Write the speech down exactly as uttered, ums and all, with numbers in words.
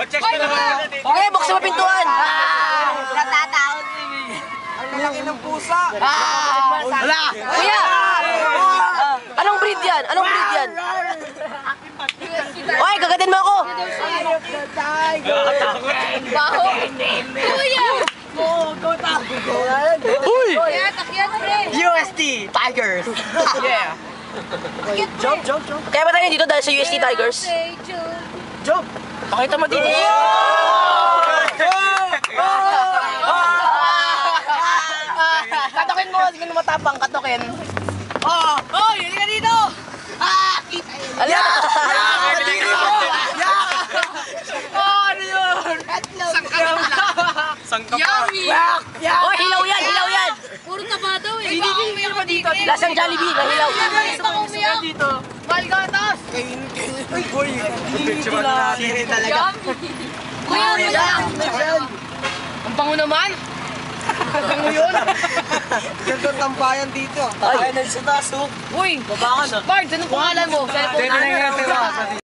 Check na naman. Okay, buksan mo pintuan. Natatakot si Ang lalaki ng pusa. Wala. Kuya. Anong breed yan? Anong breed yan? Oy, gagatin mo ako. Baho. Kuya. Uy. Kaya takyan pre. U S T Tigers. Yeah. Jump, jump, jump. Kaya ba tayo dito dahil sa U S T Tigers? Jump. Pakita mo dito. Katokin mo, sige na matapang, katokin. Oh, oh, yun ka dito. Ah, kita yun. Ala! Oh, ano yun? Sangka pa. Yummy. Oh, hilaw yan, hilaw yan. Puro taba daw eh. Hindi, hindi, hindi dito. Lasang Jollibee na hilaw. Umiyak dito. Malgatas. Picture natin. Yummy. Kuya, ano yan? Ang bango naman. Ang bango yun. Ganda ng tambayan dito. Ay, sa taas. Uy, Babakan ah. Bards, anong pangalan mo? Pwede na yung